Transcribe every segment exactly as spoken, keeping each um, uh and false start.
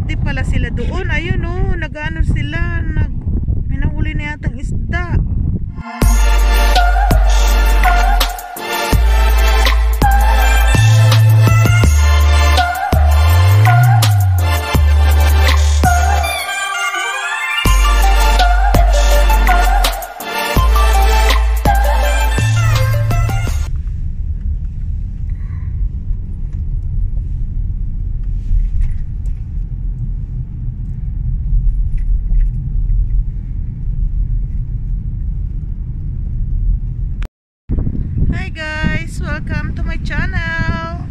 di pala sila doon. Ayun oh, nag-ano sila, nag may nahuli na yatang isda. Welcome to my channel.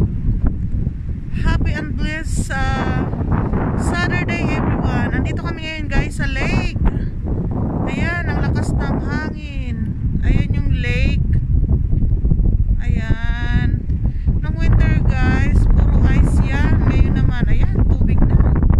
Happy and blessed uh, Saturday everyone. Nandito kami ngayon guys sa lake. Ayan, ang lakas ng hangin. Ayan yung lake. Ayan. Nung winter guys, puro ice yan. Ngayon naman, ayan, tubig na.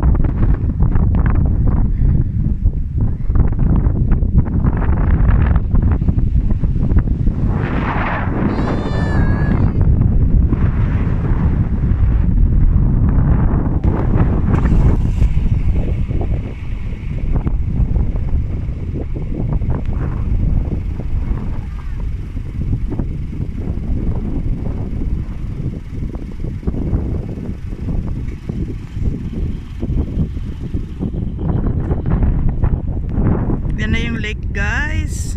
Yan na yung lake guys.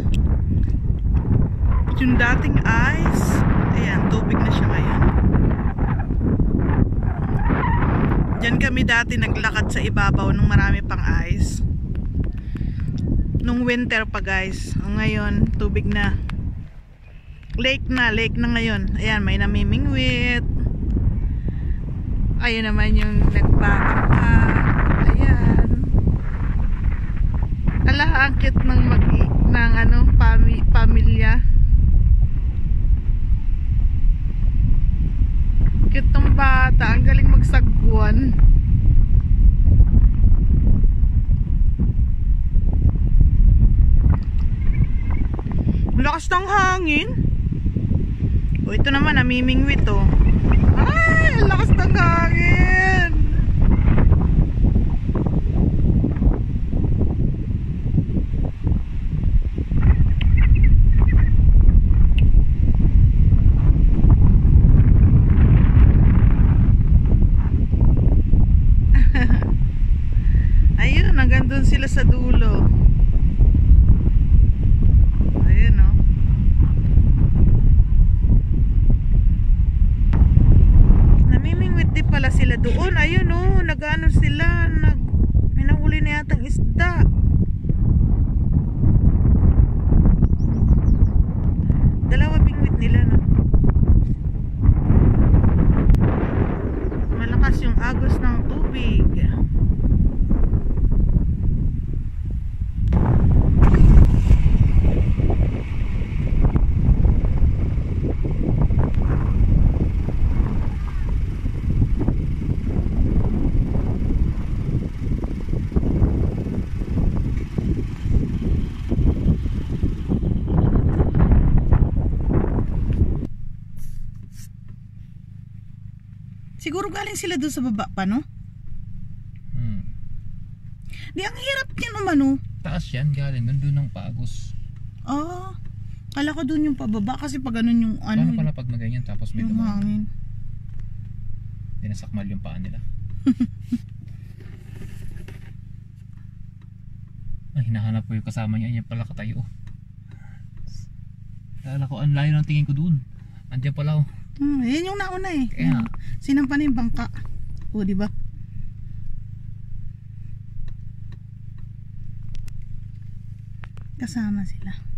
Yung dating ice, ayan, tubig na siya ngayon. Diyan kami dati naglakad sa ibabaw nung marami pang ice. Nung winter pa guys. Ngayon, tubig na. Lake na, lake na ngayon. Ayan, may namimingwit. Ayun naman yung nagbabangka. Ayan. Ala, ang cute ng mag ng ano, pami, pamilya. Cute ng bata, ang galing magsagwan. Lakas ng hangin. O ito naman, namimingwit oh. Ay, ang lakas ng hangin. Ayun, hanggang doon sila sa dulo. Ayun oh. Namimingwit di pala sila doon. Ayun oh, nag-ano sila, nag may nahuli na yatang isda. Dalawa bingwit nila no. Malakas yung agos ng tubig. Siguro galing sila doon sa baba pa, no? Hmm. Di, ang hirap niya naman, no? Taas yan, galing. Nandun ang paagos. Ah, kala ko doon yung pababa kasi pag ganun yung ano. Paano pala pag maganyan tapos may yung hangin. Dinasakmal yung paa nila. Ay, hinahanap ko yung kasama niya. Yan pala katayo. Kala ko, ang layo ng tingin ko doon. Andiyan pala oh. Hmm, yan yung nauna eh. Kaya sinampan yung bangka. O, di ba? Kasama sila.